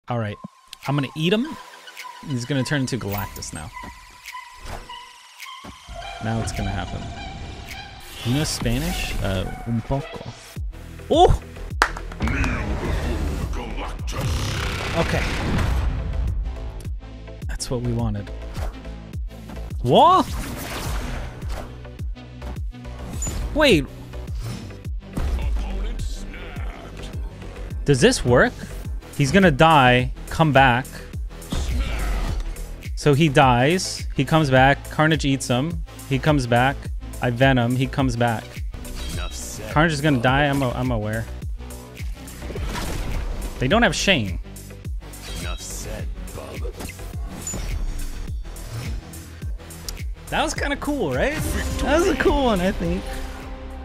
All right, I'm gonna eat him. He's gonna turn into Galactus now. Now it's gonna happen. You know Spanish? Un poco. Oh! Okay. That's what we wanted. What? Wait. Does this work? He's gonna die, come back. So he dies, he comes back, Carnage eats him, he comes back, I venom, he comes back. Carnage is gonna die, I'm aware. They don't have Shane. Enough said, bub. That was kind of cool, right? That was a cool one, I think.